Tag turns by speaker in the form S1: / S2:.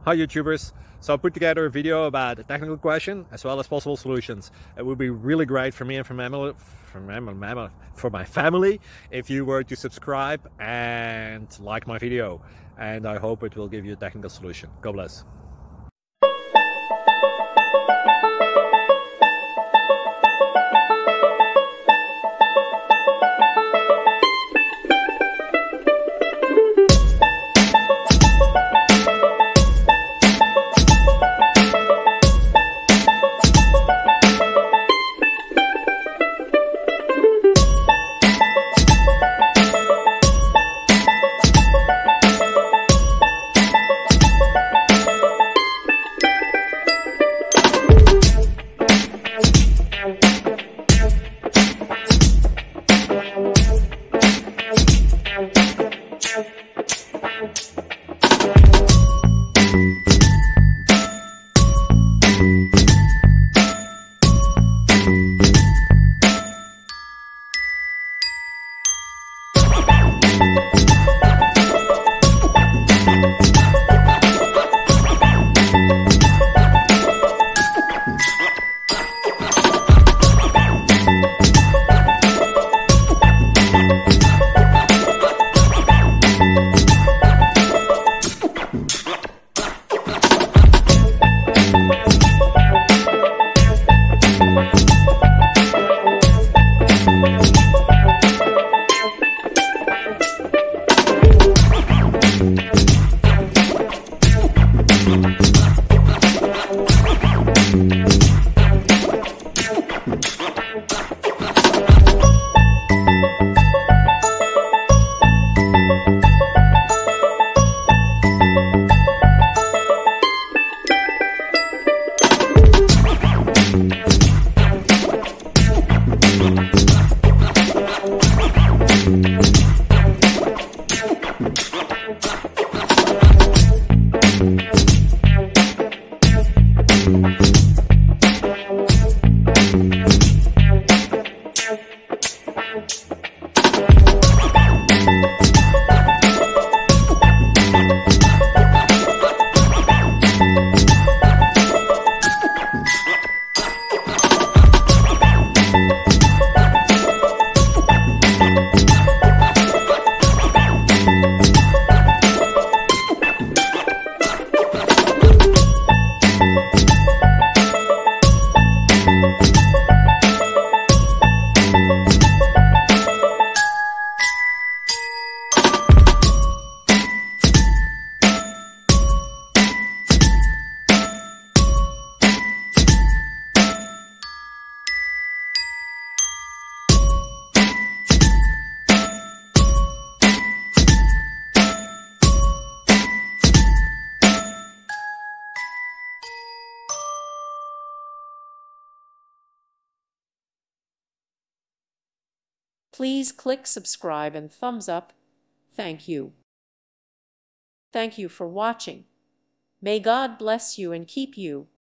S1: Hi YouTubers! So I put together a video about a technical question as well as possible solutions. It would be really great for me and for my family if you were to subscribe and like my video, and I hope it will give you a technical solution. God bless.
S2: Please click subscribe and thumbs up. Thank you. Thank you for watching. May God bless you and keep you.